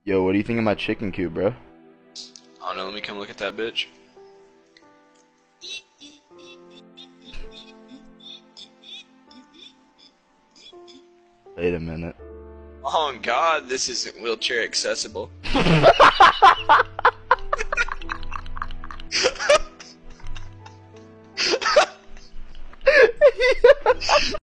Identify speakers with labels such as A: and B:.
A: Yo, what do you think of my chicken coop, bro?
B: I don't know, let me come look at that bitch.
A: Wait a minute.
B: Oh god, this isn't wheelchair accessible.